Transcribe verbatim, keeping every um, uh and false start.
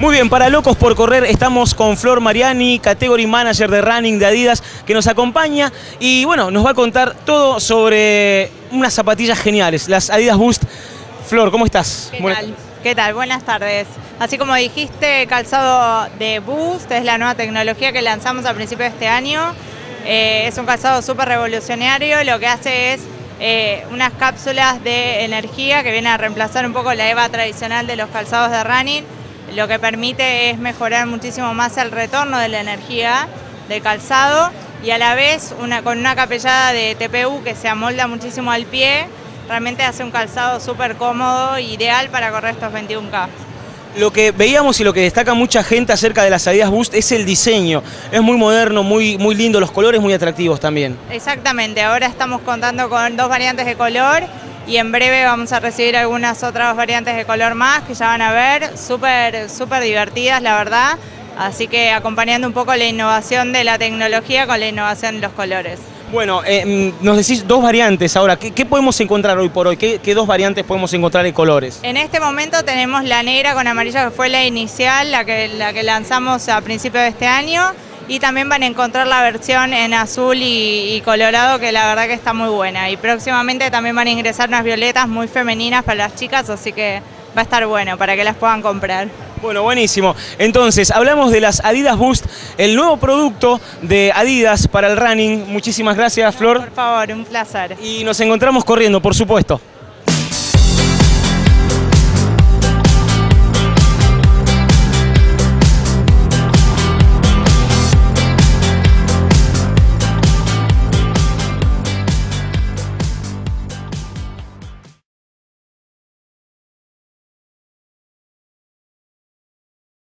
Muy bien, para Locos por Correr estamos con Flor Mariani, Category Manager de Running de Adidas, que nos acompaña y bueno, nos va a contar todo sobre unas zapatillas geniales, las Adidas Boost. Flor, ¿cómo estás? ¿Qué tal? ¿Qué tal? Buenas tardes. Así como dijiste, calzado de Boost es la nueva tecnología que lanzamos a principios de este año. Eh, es un calzado súper revolucionario, lo que hace es eh, unas cápsulas de energía que vienen a reemplazar un poco la EVA tradicional de los calzados de running. Lo que permite es mejorar muchísimo más el retorno de la energía del calzado y a la vez una, con una capellada de T P U que se amolda muchísimo al pie, realmente hace un calzado súper cómodo, ideal para correr estos veintiún K. Lo que veíamos y lo que destaca mucha gente acerca de las Adidas Boost es el diseño. Es muy moderno, muy, muy lindo, los colores muy atractivos también. Exactamente, ahora estamos contando con dos variantes de color y en breve vamos a recibir algunas otras variantes de color más que ya van a ver, súper súper divertidas la verdad. Así que acompañando un poco la innovación de la tecnología con la innovación de los colores. Bueno, eh, nos decís dos variantes ahora. ¿Qué, qué podemos encontrar hoy por hoy? ¿Qué, ¿Qué dos variantes podemos encontrar en colores? En este momento tenemos la negra con amarillo, que fue la inicial, la que, la que lanzamos a principios de este año. Y también van a encontrar la versión en azul y, y colorado, que la verdad que está muy buena. Y próximamente también van a ingresar unas violetas muy femeninas para las chicas, así que va a estar bueno para que las puedan comprar. Bueno, buenísimo. Entonces, hablamos de las Adidas Boost, el nuevo producto de Adidas para el running. Muchísimas gracias, Flor. Por favor, un placer. Y nos encontramos corriendo, por supuesto.